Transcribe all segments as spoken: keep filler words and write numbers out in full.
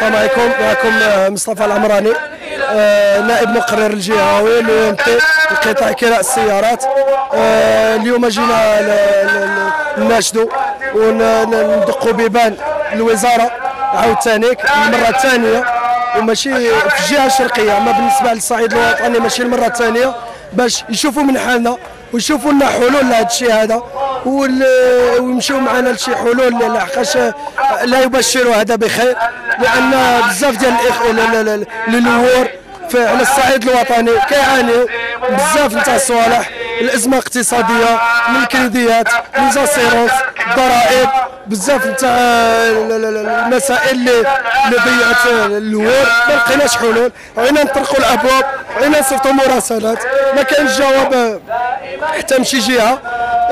السلام عليكم. معكم مصطفى العمراني، نائب مقرر الجهوي لقطاع كراء السيارات. اليوم جينا نناشدوا وندقوا بيبان الوزاره عاوتاني المره الثانيه، وماشي في الجهه الشرقيه، اما بالنسبه للصعيد الوطني ماشي المره الثانيه، باش يشوفوا من حالنا ويشوفوا لنا حلول لهذا الشيء هذا، ويمشيو معنا لشي حلول، لحقاش لا يبشر هذا بخير، لان بزاف ديال النوور على الصعيد الوطني كيعانيو بزاف نتاع الصوالح، الازمه الاقتصاديه من الكريديات من زاسيرونس الضرائب، بزاف نتاع المسائل اللي اللي ضيعت النوور. ما لقيناش حلول، عينا نطرقوا الابواب، عينا نصيفطوا مراسلات، ما كاينش جواب حتى من شي جهه.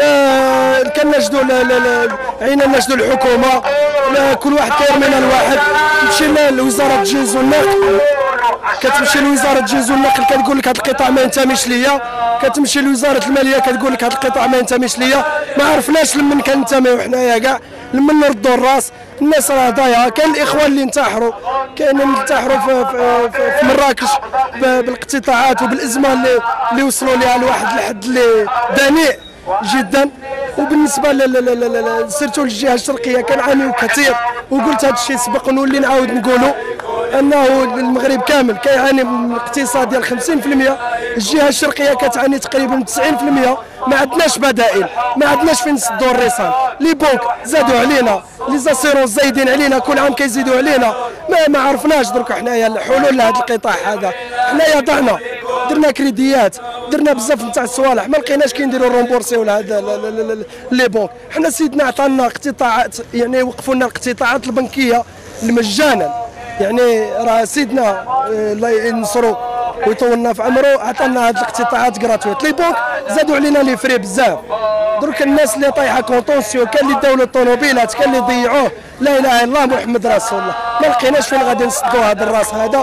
آه كنجدوا عينا نجدوا الحكومه، كل واحد كاين من الواحد. مشينا لوزاره الجيز والنقل، كتمشي لوزاره الجيز والنقل كتقول لك هذا القطاع ما ينتميش ليا، كتمشي لوزاره الماليه كتقول لك هذا القطاع ما ينتميش ليا. ما عرفناش لمن كننتميو حنايا كاع، لمن نردوا الراس. الناس راه ضايعه، كاين الاخوان اللي انتحروا، كاين اللي انتحروا في, في, في, في مراكش بالاقتطاعات وبالازمه اللي اللي وصلوا لها لواحد الحد اللي دنيء جدا. وبالنسبه سيرتو للجهه الشرقيه كنعانيو كثير، وقلت هذا الشيء سبق ونولي نعاود نقولوا انه المغرب كامل كيعاني من اقتصاد ديال خمسين بالمئة، الجهه الشرقيه كتعاني تقريبا من تسعين بالمئة. ما عندناش بدائل، ما عندناش فين نسدوا الرسال. لي بونك زادوا علينا، لي زاسيرونس زايدين علينا، كل عام كيزيدوا علينا. ما ما عرفناش درك حنايا الحلول لهذا القطاع هذا. حنايا ضعنا، درنا كريديات، درنا بزاف نتاع الصوالح، ما لقيناش كينديروا رومبورسيو لهذا لي بونك. حنا سيدنا عطانا اقتطاعات، يعني وقفوا لنا الاقتطاعات البنكيه مجانا، يعني راه سيدنا الله ينصرو ويطولنا في عمره عطانا هاد الاقتطاعات كراتويت. لي بونك زادوا علينا لي فري بزاف. درك الناس اللي طايحه كونطونسيو، كاين اللي داولوا الطوموبيلات، كاين اللي ضيعوه. لا اله الا الله محمد رسول الله. ما لقيناش فين غادي نسدوا هذا الراس هذا،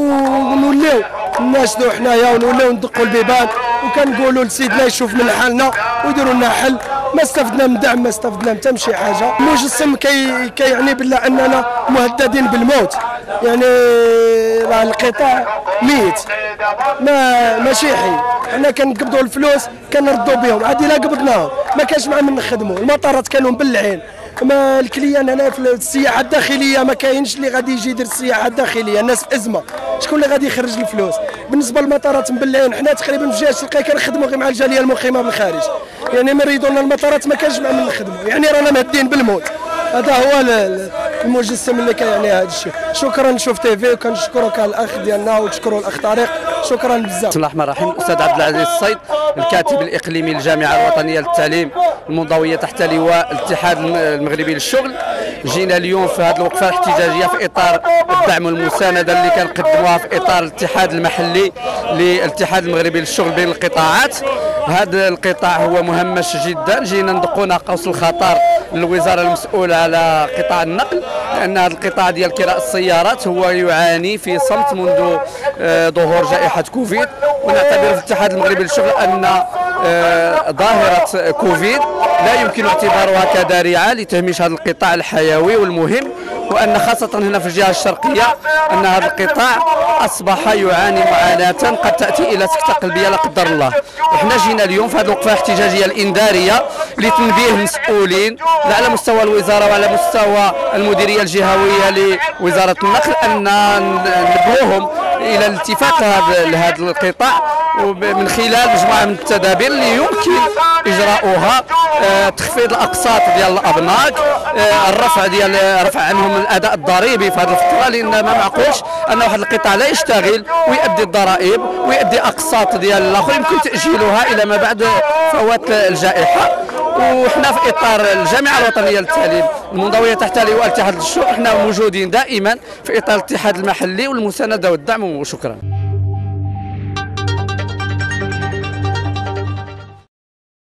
ونوليو ناشدوا حنايا ونوليو ندقوا البيبان، وكنقولوا لسيدنا يشوف من حالنا ويديروا لنا حل. ما استفدنا من دعم، ما استفدنا حتى من شي حاجه. المجسم كي كيعني بالله اننا مهددين بالموت، يعني راه القطاع ميت، ما ماشي حي. حنا كنقبضوا الفلوس كنردوا بهم، عاد الا قبضناهم ما كانش مع من نخدموا. المطارات كانوا مبلعين، ما الكليان هنا في السياحه الداخليه ما كاينش اللي غادي يجي يدير السياحه الداخليه، الناس في ازمه، شكون اللي غادي يخرج الفلوس؟ بالنسبه للمطارات مبلعين. حنا تقريبا في الجهه الشرقيه كنخدموا غير مع الجاليه المقيمه بالخارج، يعني مريضوا لنا المطارات ما كانش مع من نخدموا، يعني رانا مهدين بالموت. هذا هو المجسم اللي كيعني هذا الشيء. شكرا لشوف تيفي، وكنشكرك الاخ ديالنا وتشكروا الاخ طارق، شكرا بزاف. بسم الله الرحمن الرحيم. الاستاذ عبد العزيز الصيد، الكاتب الاقليمي للجامعه الوطنيه للتعليم المنضويه تحت لواء الاتحاد المغربي للشغل. جينا اليوم في هذه الوقفه الاحتجاجيه في اطار الدعم والمسانده اللي كنقدموها في اطار الاتحاد المحلي للاتحاد المغربي للشغل بين القطاعات. هذا القطاع هو مهمش جدا، جينا ندقوا ناقوس الخطر للوزاره المسؤوله على قطاع النقل، لان هذا القطاع ديال كراء السيارات هو يعاني في صمت منذ ظهور جائحه كوفيد. ونعتبر في الاتحاد المغربي للشغل ان ظاهره كوفيد لا يمكن اعتبارها كذريعه لتهميش هذا القطاع الحيوي والمهم، وان خاصه هنا في الجهه الشرقيه ان هذا القطاع اصبح يعاني معاناه قد تاتي الى سكته قلبيه لا قدر الله. احنا جينا اليوم في هذه الوقفه الاحتجاجيه الانذاريه لتنبيه المسؤولين لا على مستوى الوزاره وعلى مستوى المديريه الجهويه لوزاره النقل ان نبهوهم الى الالتفات لهذا القطاع من خلال مجموعه من التدابير اللي يمكن اجراؤها. تخفيض الاقساط ديال الابناك، الرفع ديال رفع عنهم الاداء الضريبي في هذه الفتره، لان ما معقولش ان واحد القطاع لا يشتغل ويؤدي الضرائب ويؤدي اقساط ديال الاخر يمكن تاجيلها الى ما بعد فوات الجائحه. وحنا في اطار الجامعه الوطنيه للتعليم المنضويه تحت لواء الاتحاد الشغل، احنا موجودين دائما في اطار الاتحاد المحلي والمسانده والدعم. وشكرا.